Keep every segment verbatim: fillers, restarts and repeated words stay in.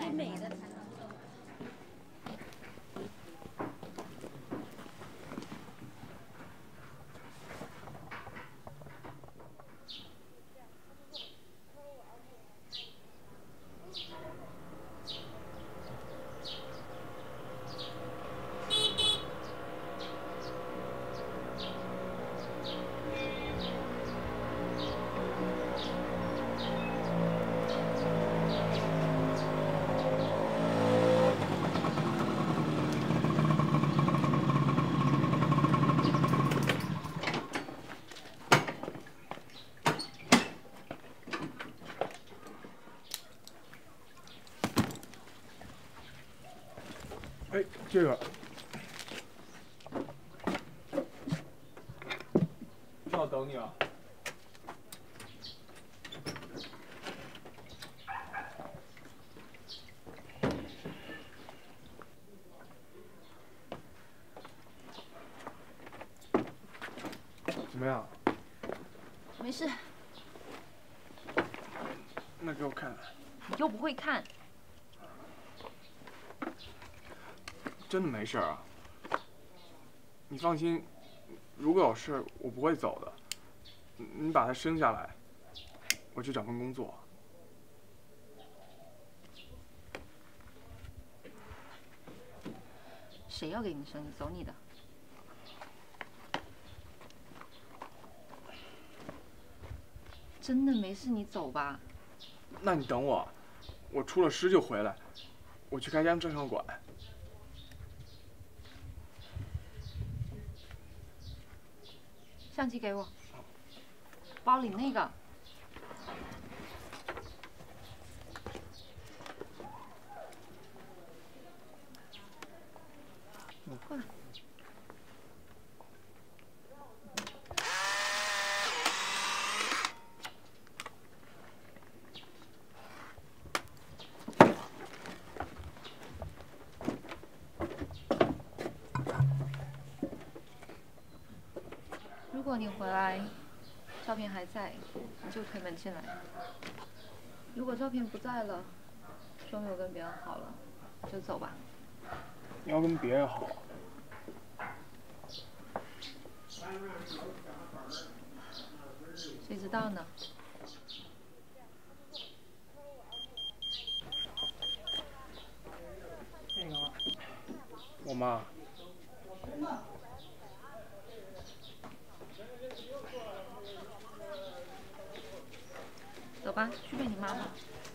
最美的才能。 哎，这个，正好等你啊。怎么样？ 没事。 那给我看。 你又不会看。 真的没事啊，你放心，如果有事我不会走的。你把他生下来，我去找份工作。 谁要给你生？你走你的。真的没事，你走吧。 那你等我，我出了师就回来，我去开家照相馆。 相机给我，包里那个。过来。如果你回来，照片还在，你就推门进来；如果照片不在了，说明我跟别人好了，就走吧。 你要跟别人好？ 谁知道呢？ 我妈。 走吧，去见你妈妈。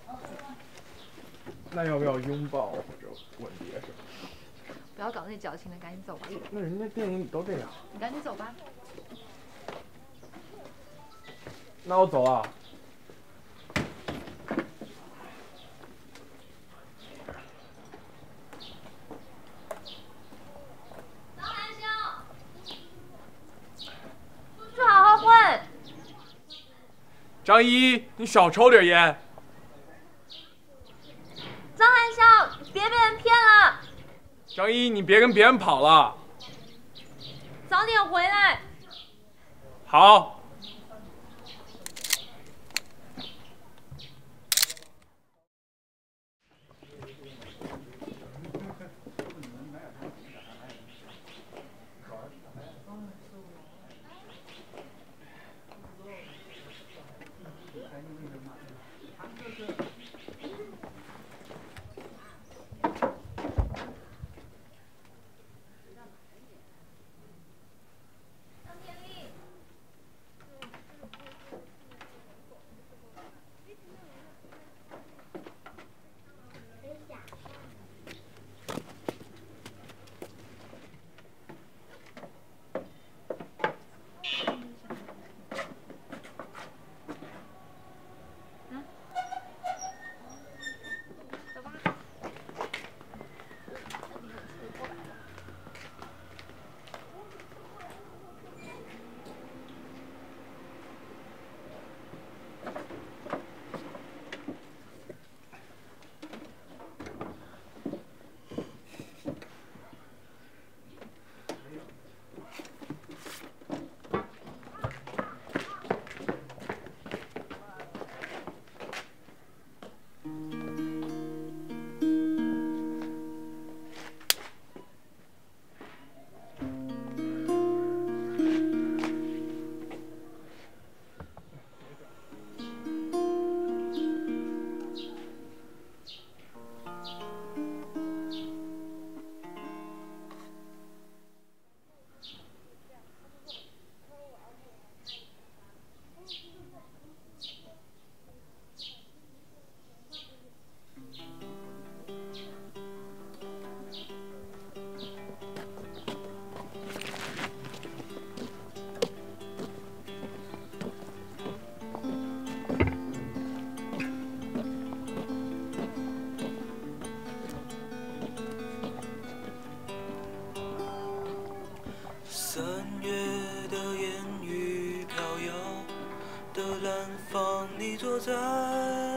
那要不要拥抱或者吻别什么？ 不要搞那矫情的，赶紧走吧。 那人家电影里都这样。 你赶紧走吧。 那我走了。 张兰香，出去好好混。 张一，你少抽点烟。 张含笑，别被人骗了。 张一，你别跟别人跑了。 早点回来。 好。 三月的烟雨飘摇的南方，你坐在